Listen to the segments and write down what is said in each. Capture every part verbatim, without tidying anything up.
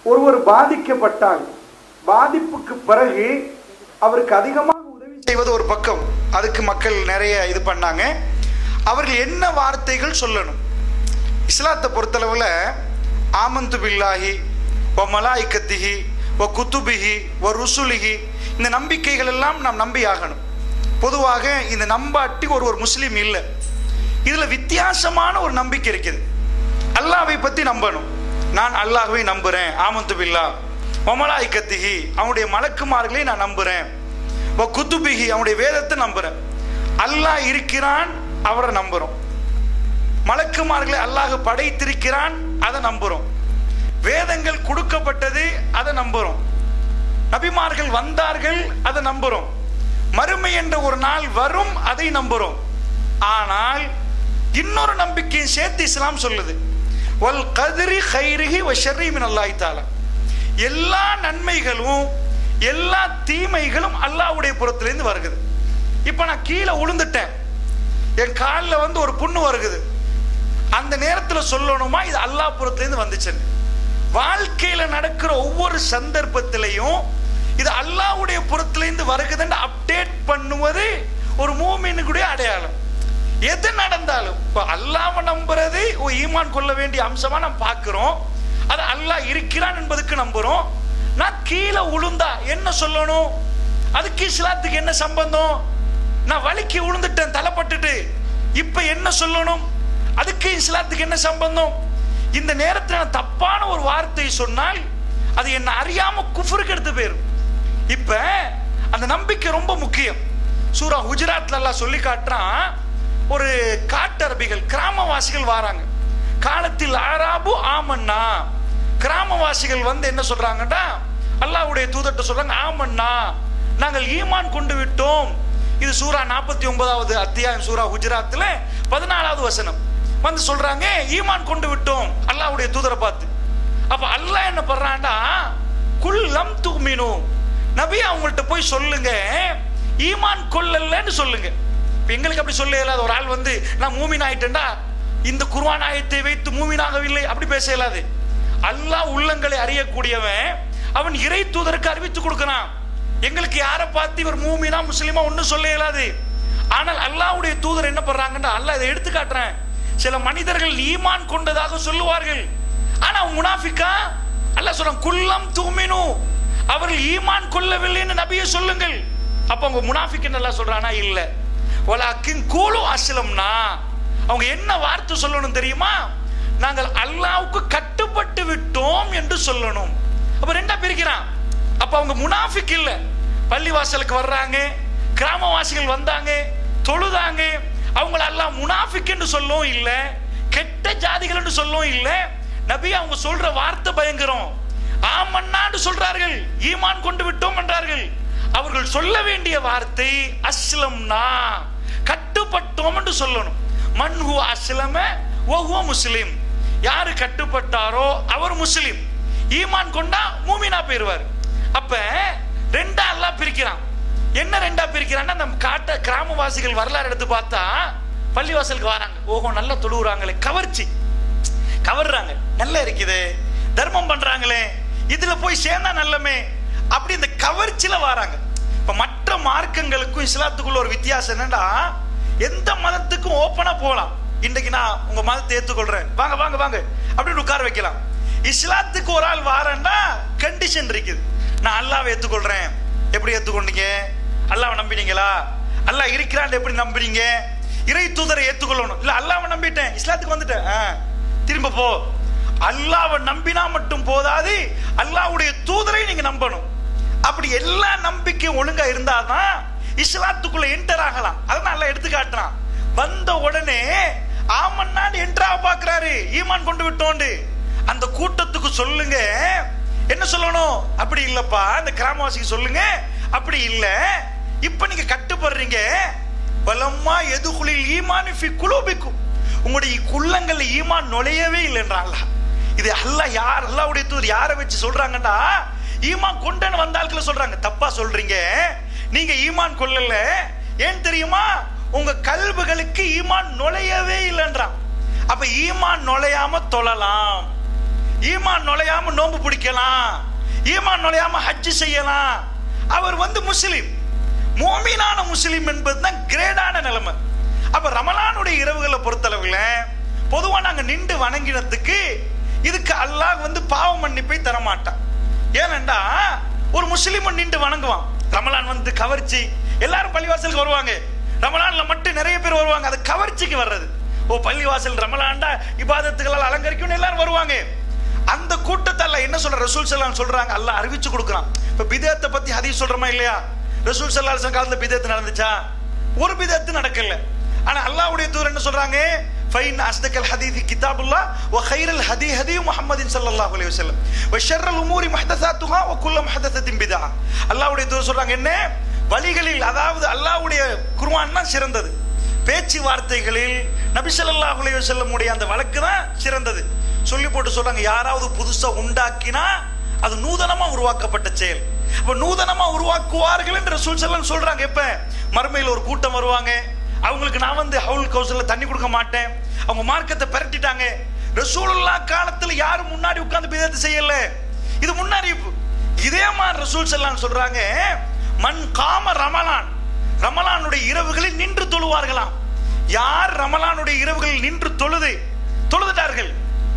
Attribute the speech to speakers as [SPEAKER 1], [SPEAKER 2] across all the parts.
[SPEAKER 1] ஒருவர் பாதிக்கப்பட்டால் பாதிப்புக்கு பிறகு அவருக்கு அதிகமாக உதவி செய்வது ஒரு பக்கம், அதுக்கு மக்கள் நிறைய இது பண்ணாங்க. அவர்கள் என்ன வார்த்தைகள் சொல்லணும்? இஸ்லாத்தை பொறுத்தளவில் ஆமந்து பில்லாஹி வ மலாயிக்கத்திஹி வ குத்துபிஹி வ ருசுலிஹி, இந்த நம்பிக்கைகள் எல்லாம் நாம் நம்பி ஆகணும். பொதுவாக இந்த நம்பாட்டி ஒரு ஒரு முஸ்லீம் இல்லை. இதில் வித்தியாசமான ஒரு நம்பிக்கை இருக்குது. அல்லாஹ்வை பற்றி நம்பணும். நான் அல்லாஹ்வை நம்புகிறேன், ஆமந்து பில்லா வ மலாயிக்கத்திஹி, அவனுடைய மலக்குமார்களை நான் நம்புகிறேன், வ குத்துபிஹி, அவனுடைய வேதத்தை நம்புகிறேன். அல்லாஹ் இருக்கிறான், அவரை நம்புகிறோம். மலக்குமார்களை அல்லாஹ் படைத்திருக்கிறான், அதை நம்புகிறோம். வேதங்கள் கொடுக்கப்பட்டது, அதை நம்புகிறோம். நபிமார்கள் வந்தார்கள், அதை நம்புகிறோம். மறுமை என்ற ஒரு நாள் வரும், அதை நம்புகிறோம். ஆனால் இன்னொரு நம்பிக்கையை சேர்த்து இஸ்லாம் சொல்லுது, வல் கத்ரி கைரிஹி வ ஷர்ரி மினல்லாஹி தஆலா, எல்லா நன்மைகளும் எல்லா தீமைகளும் அல்லாஹ்வுடைய புறத்திலிருந்து வருகிறது. இப்போ நான் கீழே விழுந்துட்டேன், என் காலில் வந்து ஒரு புண்ணு வருகுது, அந்த நேரத்தில் சொல்லணுமா இது அல்லாஹ் புறத்திலிருந்து வந்துச்சுன்னு? வாழ்க்கையில் நடக்கிற ஒவ்வொரு சந்தர்ப்பத்திலையும் இது அல்லாஹ்வுடைய புறத்திலிருந்து வருகுதுன்னு அப்டேட் பண்ணுவது ஒரு மூமினுடைய அடையாளம். எது நடந்தாலும் இப்போ அல்லாஹ்வை நம்புறது ஒரு ஈமான் கொள்ள வேண்டிய அம்சமா நம்ம பார்க்கிறோம். அது அல்லாஹ் இருக்கிறான் என்பதுக்கு நம்புறோம். நான் கீழே விழுந்தா என்ன சொல்லணும்? அதுக்கு இஸ்லாத்துக்கு என்ன சம்பந்தம்? நான் வலிக்கு விழுந்துட்டேன், தலைப்பட்டுட்டு, இப்ப என்ன சொல்லணும்? அதுக்கு இஸ்லாத்துக்கு என்ன சம்பந்தம்? இந்த நேரத்தில் நான் தப்பான ஒரு வார்த்தை சொன்னால் அது என்ன அறியாம குஃப்ருக்கு எடுத்து போயிரும். இப்ப அந்த நம்பிக்கை ரொம்ப முக்கியம். சூரா ஹுஜராத்ல அல்லாஹ் சொல்லி காட்டுறான், ஒரு காட்டரபிகள் கிராமவாசிகள் வராங்க. காலத்தில் ஆராபு ஆமன்னா, கிராமவாசிகள் வந்து என்ன சொல்றாங்கடா, அல்லாஹ்வுடைய தூதர்ட்ட சொல்றாங்க, ஆமன்னா நாங்கள் ஈமான் கொண்டு விட்டோம். இது சூரா நாற்பத்தி ஒன்பதாவது அத்தியாயம், சூரா ஹுஜராத்ல பதினாலாவது வசனம் வந்து சொல்றாங்க, ஈமான் கொண்டு விட்டோம் அல்லாஹ்வுடைய தூதரை பார்த்து. அப்ப அல்லாஹ் என்ன பண்றான்டா, குல்லம் துமினு, நபி அவங்கள்ட்ட போய் சொல்லுங்க ஈமான் கொள்ளலன்னு சொல்லுங்க. எங்களுக்கு அப்படி சொல்ல இயலாது. ஒரு ஆள் வந்து நான் மூமின் ஆயிட்டேன்டா, இந்த குர்ஆன் ஆயத்தை வைத்து மூமினாகவில்லை, அப்படி பேச இயலாது. அல்லாஹ் உள்ளங்களை அறியக்கூடியவன், அவன் இறை தூதருக்கு அறிவித்து கொடுக்கிறான். எங்களுக்கு யாரை பார்த்து இவர் மூமினா முஸ்லிமா ஒன்னும் சொல்ல இயலாது. ஆனால் அல்லாஹ்வுடைய தூதர் என்ன பண்றாங்கன்னா, அல்லாஹ் இதை எடுத்து காட்டுறேன். சில மனிதர்கள் ஈமான் கொண்டதாக சொல்லுவார்கள், ஆனா முனாஃபிக்கா அல்லாஹ் சொல்றான், குல்லம் துமினு, அவர்கள் ஈமான் கொள்ளவில்லைன்னு நபியை சொல்லுங்கள். அப்ப அவங்க முனாஃபிக் என்ன சொல்றானா, இல்ல வலாக்கின் கூலு அஸ்லம்னா, அவங்க என்ன வார்த்தை சொல்லணும் தெரியுமா, நாங்கள் அல்லாஹ்வுக்கு கட்டுப்பட்டு விட்டோம் என்று சொல்லணும். அப்ப ரெண்டா பிரிக்கிறான். அப்ப அவங்க முனாஃபிக் இல்ல, பள்ளிவாசலுக்கு வர்றாங்க, கிராமவாசிகள் வந்தாங்க, தொழுதாங்க, அவங்கள அல்லாஹ் முனாஃபிக் என்று சொல்லவும் இல்ல, கெட்ட ஜாதிகள் என்று சொல்லவும் இல்ல. நபி அவங்க சொல்ற வார்த்தை பயங்கரம். ஆமன்னான்னு சொல்றார்கள், ஈமான் கொண்டு விட்டோம் என்றார்கள். அவர்கள் சொல்ல வேண்டிய வார்த்தை அஸ்லம்னா, கட்டுப்பட்டோம் என்று சொல்லணும். மன்ஹு அஸ்லம வஹுவ முஸ்லிம், யாரு கட்டுப்பட்டாரோ அவர் முஸ்லிம், ஈமான் கொண்டா மூமினா போயிருவார். அப்ப ரெண்டா அல்லாஹ் பிரிக்கிறான். என்ன ரெண்டா பிரிக்கிறான்னா, நம்ம காட்ட கிராமவாசிகள் வரலாறு எடுத்து பார்த்தா பள்ளிவாசலுக்கு வராங்க, ஓஹோ நல்லா தொழுகிறாங்களே, கவர்ச்சி கவர்றாங்க, நல்லா இருக்குது, தர்மம் பண்றாங்களே, இதுல போய் சேர்ந்தா நல்லமே, அப்படி இந்த கவர்ச்சியில வராங்க. இப்ப மற்ற மார்க்கங்களுக்கும் இஸ்லாத்துக்குள்ள ஒரு வித்தியாசம் என்னன்னா, எந்த மதத்துக்கும் ஓப்பனா போகலாம். இன்றைக்கு நான் உங்க மதத்தை ஏற்றுக்கொள்றேன், வாங்க வாங்க வாங்க அப்படின்னு உட்கார வைக்கலாம். இஸ்லாத்துக்கு ஒரு ஆள் வாரேன்னா கண்டிஷன் இருக்குது. நான் அல்லாஹ்வை ஏற்றுக்கொள்றேன், எப்படி ஏற்றுக்கொண்டீங்க? அல்லாஹ்வை நம்பினீங்களா? அல்லாஹ் இருக்கிறான் எப்படி நம்புறீங்க? இறை தூதரை ஏற்றுக்கொள்ளணும். இல்ல அல்லாஹ்வை நம்பிட்டேன், இஸ்லாத்துக்கு வந்துட்டேன், திரும்ப போ. அல்லாஹ்வை நம்பினா மட்டும் போதாது, அல்லாஹ்வுடைய தூதரை நீங்க நம்பணும். அப்படி எல்லா நம்பிக்கையும் ஒழுங்கா இருந்தாதான் இஸ்லாத்துக்குள்ள என்டர் ஆகலாம். அதான் அல்லாஹ் எடுத்து காட்டுறான். வந்த உடனே ஆமன்னான்னு என்ட்ராக பாக்குறாரு, ஈமான் கொண்டு விட்டோண்டு. அந்த கூட்டத்துக்கு சொல்லுங்க, என்ன சொல்லணும்? அப்படி இல்லப்பா, அந்த கிராமவாசிக்கு சொல்லுங்க, அப்படி இல்ல, இப்ப நீங்க கட்டுப்படுறீங்க. வலம்மா எதுகுலில் ஈமான் ஃபி குலூபிக்கும், உங்களுடைய குள்ளங்கள்ல ஈமான் நுழையவே இல்லைன்றாங்களா? இது அல்லாஹ் யார், அல்லாஹ்வுடைய தூதர் யாரை வச்சு சொல்றாங்கன்னா, ஈமான் கொண்டன்னு வந்தால்கள சொல்றாங்க. தப்பா சொல்றீங்க, நீங்க ஈமான் கொள்ளல. ஏன் தெரியுமா? உங்க கல்புகளுக்கு ஈமான் நுழையவே இல்லைன்றான். அப்ப ஈமான் நுழையாம தொழலாம், ஈமான் நுழையாம நோன்பு பிடிக்கலாம், ஈமான் நுழையாம ஹஜ் செய்யலாம். அவர் வந்து முஸ்லிம், மோமினான முஸ்லிம் என்பதுதான் கிரேடான நிலைமை. அப்ப ரமலானுடைய இரவுகளை பொறுத்தளவுல பொதுவா நாங்க நின்று வணங்கினதுக்கு இதுக்கு அல்லாஹ் வந்து பாவ மன்னிப்பை தரமாட்டான். ஏனென்றா ஒரு முஸ்லிம் நின்று வணங்குவான். ரமலான் வந்து கவர்ச்சி, எல்லாரும் பள்ளிவாசலுக்கு வருவாங்க, ரமலான்ல மட்டும் நிறைய பேர் வருவாங்க, அது கவர்ச்சிக்கு வர்றது. ஓ பள்ளிவாசல் ரமலான்டா இபாதத்துகளால் அலங்கரிக்கும் எல்லாரும் வருவாங்க. அந்த கூட்டத்தால என்ன சொல்ற ரசூல் ஸல்லல்லாஹு சொல்றாங்க, அல்லாஹ் அறிவிச்சு கொடுக்குறான். இப்ப பிதத்தை பத்தி ஹதீஸ் சொல்றோமா இல்லையா? ரசூல் ஸல்லல்லாஹு அலைஹி காலத்துல பிதத்து நடந்துச்சா? ஒரு பிதத்து நடக்கல. ஆனா அல்லாஹ்வுடைய தூதர் என்ன சொல்றாங்க, ஃபைன் அஸ்தகல் ஹதீஸ் கிதாபுல்லாஹ் வ கைரல் ஹதி ஹதி முஹம்மதின் ஸல்லல்லாஹு அலைஹி வஸல்லம் வ ஷர்ரல் உமூரி முஹ்தஸாத்துஹா வ குல்லு முஹ்தஸத்தின் பிதா. அல்லாஹ்வுடைய தூதர் சொல்றாங்க என்ன, வழிகளில் அதாவது அல்லாஹ்வுடைய குர்ஆன் தான் சிறந்தது, பேச்சு வார்த்தைகளில் நபி ஸல்லல்லாஹு அலைஹி வஸல்லம் உடைய அந்த வழக்கு தான் சிறந்தது. சொல்லி போட்டு சொல்றாங்க, யாராவது புதுசா உண்டாக்கினா அது நூதனமா உருவாக்கப்பட்ட செயல். அப்ப நூதனமா உருவாக்குவார்கள் என்று ரசூல் ஸல்லல்லாஹு அலைஹி சொல்றாங்க. எப்ப மறுமையில் ஒரு கூட்டம் வருவாங்க, அவங்களுக்கு நான் வந்து ஹவுல் கௌசல்ல தண்ணி கொடுக்க மாட்டேன், அவங்க மார்க்கத்தை பெரட்டிட்டாங்க. ரசூலுல்லாஹ் காலத்துல யாரும் முன்னாடி உட்கார்ந்து பிதத்தை செய்யல, இது முன்னறிவிப்பு. இதே மாதிரி ரசூல் ஸல்லல்லாஹு அலைஹி சொல்றாங்க, மன் காம ரமலான், ரமலானுடைய இரவுகளில் நின்று தொழுவார்களாம். யார் ரமலானுடைய இரவுகளில் நின்று தொழுது தொழுதுட்டார்கள்,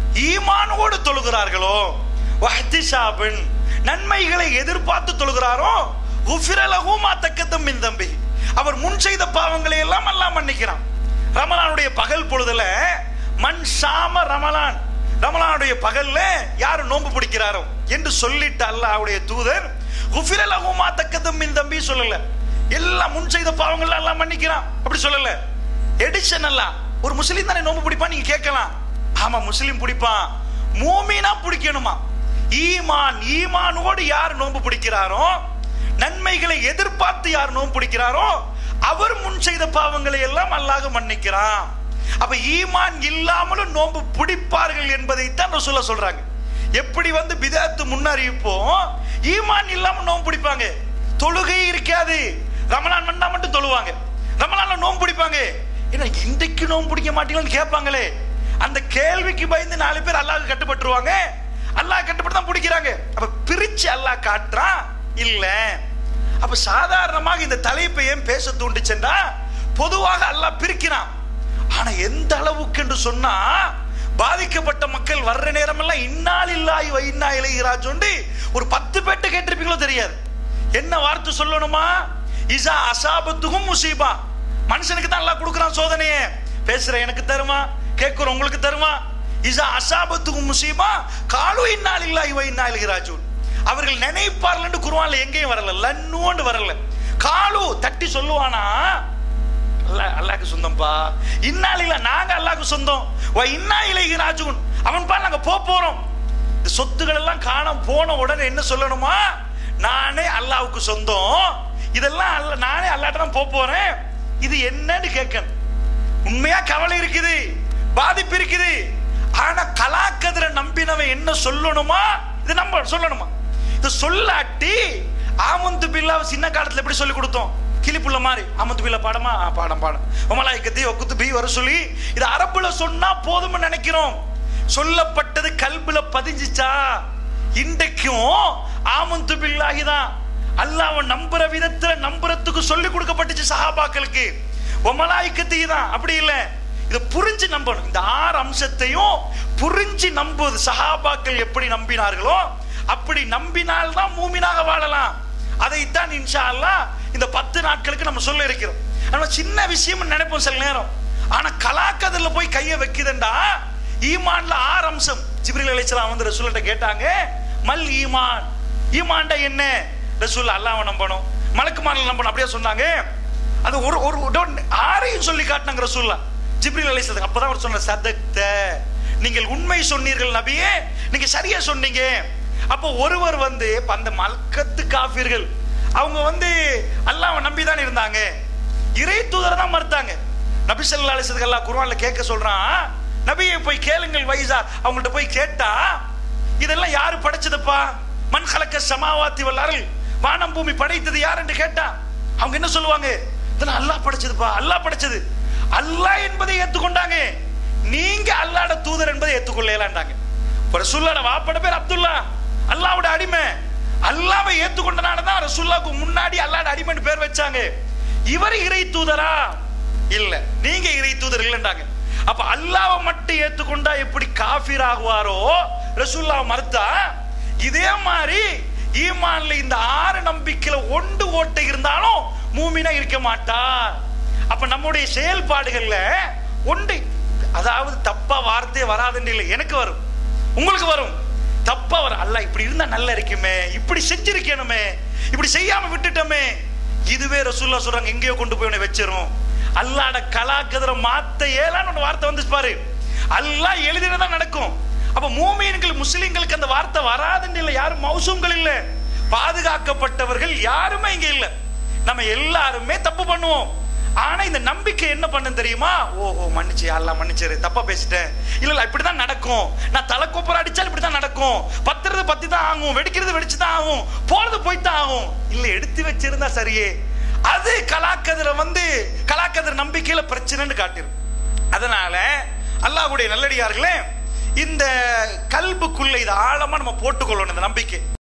[SPEAKER 1] ஈமானோடு தொழுகிறார்களோ, வஹ்திஷாபன் நன்மைகளை எதிர்பார்த்து தொழுகிறாரோ, குஃபிர லஹு மா தக்கத்தம் மின் தம்பி, அவர் முன் செய்த பாவங்களை எல்லாம் அல்லாஹ் மன்னிக்கிறான். ரமலானுடைய பகல் பொழுதுல மன் ஷாம ரமலான், ரமலானுடைய பகல்ல யாரு நோன்பு பிடிக்கிறாரோ என்று சொல்லிட்டு அல்லாஹ்வுடைய தூதர் குஃபிர லஹு மா தக்கத்தம் மின் தம்பி சொல்லல, எல்லாம் முன் செய்த பாவங்கள் எல்லாம் மன்னிக்கிறான் அப்படி சொல்லல. எடிஷன் அல்ல, ஒரு முஸ்லீம் தானே நோன்பு பிடிப்பான் நீங்க கேட்கலாம். ஆமா முஸ்லீம் பிடிப்பான், மூமினா பிடிக்கணுமா? ஈமான், ஈமானோடு யார் நோன்பு பிடிக்கிறாரோ, நன்மைகளை எதிர்பார்த்து யார் நோன்பு பிடிக்கிறாரோ அவர் முன் செய்த பாவங்களை எல்லாம் அல்லாஹ் மன்னிக்கிறான். அப்ப ஈமான் இல்லாமலும் நோன்பு பிடிப்பார்கள் என்பதைத்தான் ரசூலுல்லாஹ் சொல்றாங்க. எப்படி வந்து பிதஅத்து முன்னறிவிப்போ, ஈமான் இல்லாம நோன்பு பிடிப்பாங்க, தொழுகை இருக்காது, ரமலான் வந்தா மட்டும் தொழுவாங்க, ரமலான்ல நோன்பு பிடிப்பாங்க. ஏன்னா இன்றைக்கு நோன்பு பிடிக்க மாட்டீங்கன்னு கேட்பாங்களே, அந்த கேள்விக்கு பயந்து நாலு பேர் அல்லாஹ்க்கு கட்டுப்பட்டுருவாங்க, அல்லாஹ் கட்டுப்பட்டு தான் பிடிக்கிறாங்க. அப்ப பிரிச்சு அல்லாஹ் காட்டுறான் இல்ல. அப்ப சாதாரணமாக இந்த தலைப்பை ஏன் பேச தூண்டிச்சென்றா, பொதுவாக அல்லாஹ் பிரிக்கிறான். ஆனா எந்த அளவுக்கு என்று சொன்னா, பாதிக்கப்பட்ட மக்கள் வர்ற நேரம் எல்லாம் இன்னாலில்லாஹி வ இன்னா இலைஹி ராஜிஊன் ஒரு பத்து பேட்ட கேட்டிருப்பீங்களோ தெரியாது. என்ன வார்த்தை சொல்லணுமா, இஸா அஸாபத்துஹும் முஸீபா, மனுஷனுக்கு தான் அல்லாஹ் கொடுக்குறான் சோதனையே, பேசுற எனக்கு தருமா, கேட்கிற உங்களுக்கு தருமா. இஸா அஸாபத்துஹும் முஸீபா காலு இன்னாலில்லாஹி வ இன்னா இலைஹி ராஜிஊன், அவர்கள் நினைப்பார்கள் என்று குர்ஆன்ல எங்கேயும் வரல, லன்னுன்னு வரல. காலு தட்டி சொல்லுவானா, அல்லாஹ் அல்லாஹ்க்கு சொந்தம்பா, இன்னாலில்லாஹ் நாங்க அல்லாஹ்க்கு சொந்தம், வ இன்னா இலைஹி ராஜிஊன் அவன் பா நாங்க போக போறோம். இந்த சொத்துக்கள் எல்லாம் காணாம போன உடனே என்ன சொல்லணுமா, நானே அல்லாஹ்வுக்கு சொந்தம், இதெல்லாம் அல்ல நானே அல்லாஹ்ட்ட தான் போக போறேன். இது என்னன்னு கேட்கணும். உண்மையா கவலை இருக்குது, பாதிப்பு இருக்குது. ஆனா கலாக்கதிர நம்பினவன் என்ன சொல்லணுமா, இது நம்ம சொல்லணுமா? இது சொல்லாட்டி ஆமந்து பில்லாஹ் சின்ன காலத்துல எப்படி சொல்லி கொடுத்தோம், கிளிப்புள்ள மாதிரி ஆமந்து பில்லா பாடமா பாடம் பாடம் ஒமலாய்க்கத்தி ஒக்குத்துபி வர சொல்லி இது அரபுல சொன்னா போதும்னு நினைக்கிறோம். சொல்லப்பட்டது கல்புல பதிஞ்சிச்சா? இன்றைக்கும் ஆமந்து பில்லாஹி தான் அல்லாஹ்வை நம்புற விதத்துல நம்புறதுக்கு சொல்லி கொடுக்கப்பட்டுச்சு சஹாபாக்களுக்கு. ஒமலாய்க்கத்தி தான் அப்படி இல்ல, இதை புரிஞ்சு நம்பணும். இந்த ஆறு அம்சத்தையும் புரிஞ்சு நம்புவது சஹாபாக்கள் எப்படி நம்பினார்களோ அப்படி நம்பினால்தான் மூமினாக வாழலாம். அதைத்தான் இன்ஷா அல்லாஹ் இந்த பத்து நாட்களுக்கு நம்ம சொல்ல இருக்கிறோம். நம்ம சின்ன விஷயம் நினைப்போம் சில நேரம், ஆனா கலாக்கதில் போய் கையை வைக்குதுண்டா. ஈமான்ல ஆறு அம்சம். ஜிப்ரீல் அலைஹிஸ்ஸலாம் வந்து ரசூல்கிட்ட கேட்டாங்க, மல் ஈமான், ஈமான்டா என்ன? ரசூல் அல்லாஹ்வை நம்பணும், மலக்குமார்களை நம்பணும் அப்படியே சொன்னாங்க. அது ஒரு ஒரு ஆறையும் சொல்லி காட்டினாங்க ரசூலுல்லாஹ் ஜிப்ரீல் அலைஹிஸ்ஸலாம். அப்பதான் அவர் சொன்ன, சதக்த, நீங்கள் உண்மை சொன்னீர்கள் நபியே, நீங்க சரியா சொன்னீங்க. அப்போ ஒருவர் வந்து அந்த மல்கத்து காஃபிர்கள் அவங்க வந்து அல்லாஹ்வை நம்பிதான் இருந்தாங்க, இறை தூதரை தான் மறுத்தாங்க. நபி ஸல்லல்லாஹு அலைஹி வஸல்லம் அல்லாஹ் குர்ஆன்ல கேட்க சொல்றான், நபியை போய் கேளுங்கள் வைஸா, அவங்கள்ட்ட போய் கேட்டா இதெல்லாம் யாரு படைச்சதுப்பா, மன் ஹலக்க ஸமாவாத்தி வல் அர்ல், வானம் பூமி படைத்தது யார் என்று கேட்டா அவங்க என்ன சொல்லுவாங்க, இதெல்லாம் அல்லாஹ் படைச்சதுப்பா, அல்லாஹ் படைச்சது. அல்லாஹ் என்பதை ஏற்றுக்கொண்டாங்க, நீங்க அல்லாஹ்வுடைய தூதர் என்பதை ஏற்றுக்கொள்ளலாம்டாங்க.
[SPEAKER 2] ரசூலுல்லாஹ் வாப்பட பேர் அப்துல்லா, அல்லாஹ்வுடைய அடிமை. அல்லாஹ்வை ஏத்துக்கொண்டனால தான் ரசூலுல்லாஹ்க்கு முன்னாடி அல்லாஹ்வுடைய அடிமைன்னு பேர் வச்சாங்க. இவர் இறை தூதரா? இல்ல, நீங்க இறை தூதர் இல்லன்றாங்க. அப்ப அல்லாஹ்வை மட்டும் ஏத்துக்கொண்டா எப்படி காஃபிர் ஆகுவாரோ ரசூலுல்லாஹ் மறுத்தா, இதே மாதிரி ஈமான்ல இந்த ஆறு நம்பிக்கையில ஒன்று ஓட்டை இருந்தாலும் மூமினா இருக்க மாட்டார். அப்ப நம்முடைய செயல்பாடுகள்ல ஒன்று, அதாவது தப்பா வார்த்தை வராதுன்னு இல்லை, எனக்கு வரும், உங்களுக்கு வரும், தப்பா வரும். அல்லாஹ் இப்படி இருந்தா நல்லா இருக்குமே, இப்படி செஞ்சிருக்கணுமே, இப்படி செய்யாம விட்டுட்டோமே, இதுவே ரசூலுல்லாஹ் சொல்றாங்க எங்கேயோ கொண்டு போய் உன்னை வச்சிரும். அல்லாஹ்ட கலாக்கதிர மாத்த ஏலான்னு வார்த்தை வந்து பாரு, அல்லாஹ் எழுதினதான் நடக்கும். அப்ப மூமின்கள் முஸ்லிம்களுக்கு அந்த வார்த்தை வராதுன்னு இல்லை, யாரும் மௌசூம்கள் இல்ல, பாதுகாக்கப்பட்டவர்கள் யாருமே இங்க இல்ல. நம்ம எல்லாருமே தப்பு பண்ணுவோம். ஆனா இந்த நம்பிக்கை என்ன பண்ண தெரியுமா? ஓஹோ மன்னிச்சு, அல்லாஹ் மன்னிச்சிரு, தப்பா பேசிட்டேன், இல்ல இல்ல இப்படிதான் நடக்கும், நான் தலை கொப்பரை அடிச்சாலும் இப்படிதான் நடக்கும், பத்துறது பத்தி தான் ஆகும், வெடிக்கிறது வெடிச்சுதான் ஆகும், போறது போய்தான் ஆகும், இல்ல எடுத்து வச்சிருந்தா சரியே. அது கலாக்கதிர வந்து கலாக்கதிர நம்பிக்கையில பிரச்சனைன்னு காட்டிடும். அதனால அல்லாஹ்வுடைய நல்லடியார்களே, இந்த கல்புக்குள்ள இதை ஆழமா நம்ம போட்டுக்கொள்ளணும், இந்த நம்பிக்கை.